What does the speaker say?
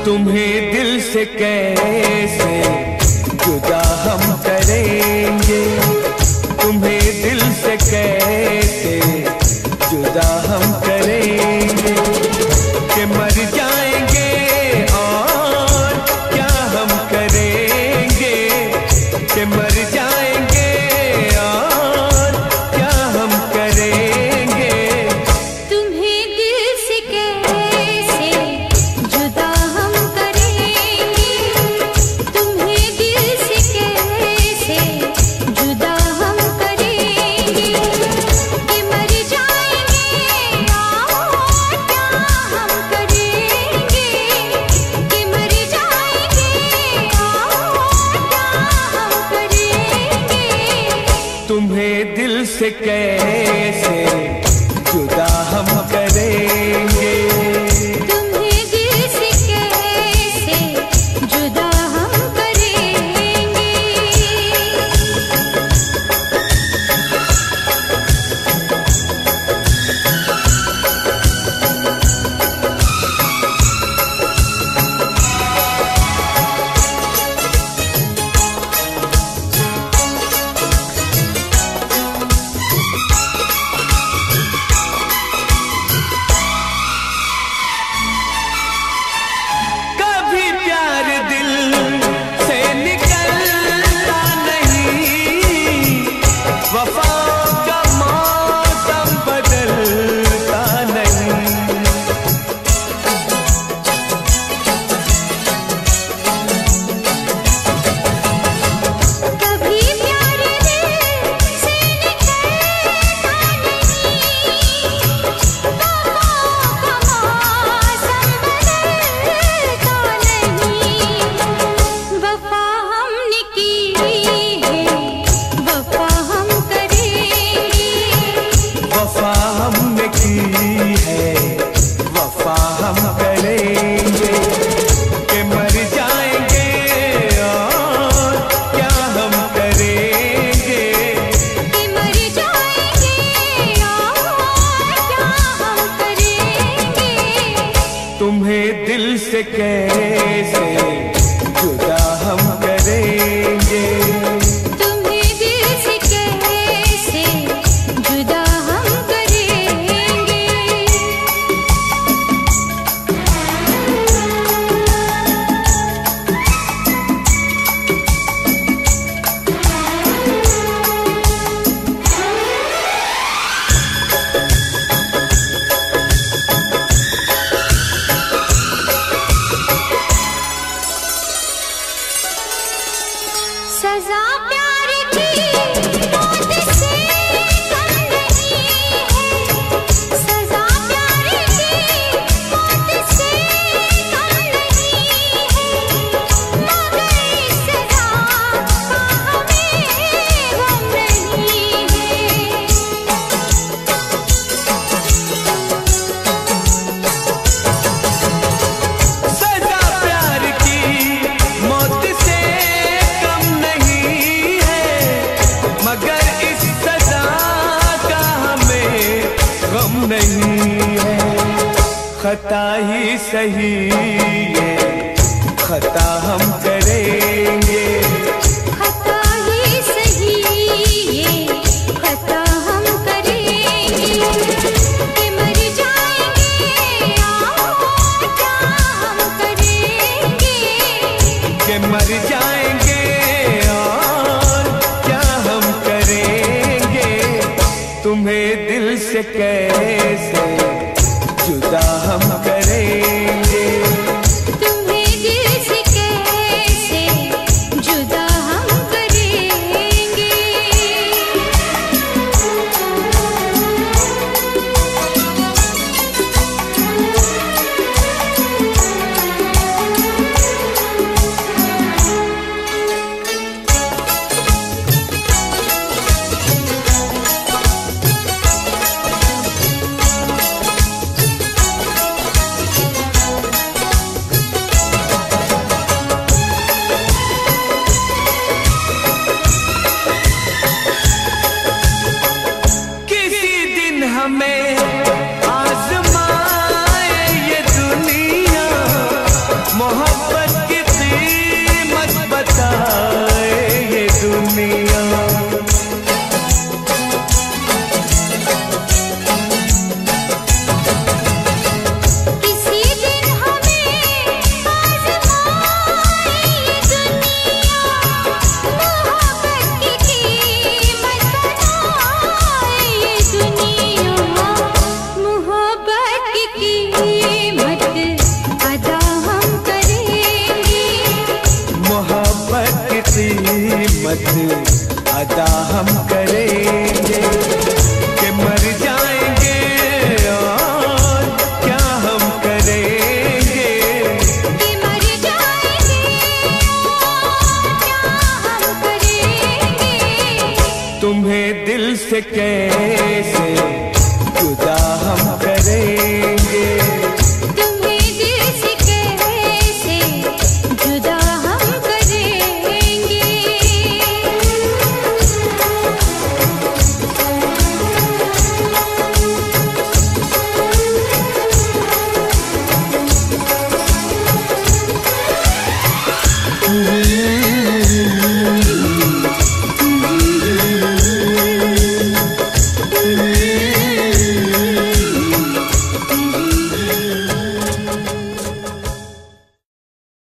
तुम्हें दिल से कैसे जुदा हम करेंगे, तुम्हें दिल से कैसे जुदा हम करेंगे कि मर जाएंगे और क्या हम करेंगे, कि मर जाएंगे और क्या हम करेंगे। तुम्हें दिल से कैसे जुदा हम करेंगे, तुम्हें दिल से कैसे जुदा हम करेंगे कि मर जाएंगे और क्या हम करेंगे, कि मर जाएंगे और क्या हम करेंगे। तुम्हें दिल से कैसे जुदा हम करेंगे, तुम्हें दिल से कैसे जुदा हम करेंगे। कभी प्यार दिल से निकलता नहीं, वफा का मौसम बदलता नहीं। कभी प्यार दिल से निकलता नहीं, वफा का मौसम बदलता नहीं। वफा हमने की है, वफा हम करेंगे, वफा हमने की है, वफा हम करेंगे कि मर जाएंगे और क्या हम करेंगे। कि मर जाएंगे और क्या हम करेंगे। तुम्हें दिल से कैसे जुदा हम करेंगे, तुम्हें दिल से कैसे जुदा हम करेंगे। सजा प्यार की मौत से कम नहीं है, सजा प्यार की मौत से कम नहीं है, मगर इस सजा का हमें गम नहीं है। सजा प्यार की मौत से कम नहीं है, मगर इस सजा का हमें गम नहीं है। खता ही सही है, खता हम करेंगे, खता ही सही ये खता हम करेंगे कि मर जाएंगे और क्या हम करेंगे। कि मर जाएंगे और क्या हम करेंगे। तुम्हें दिल से कैसे जुदा हम करेंगे, तुम्हें दिल से कैसे जुदा हम करेंगे। किसी दिन हमें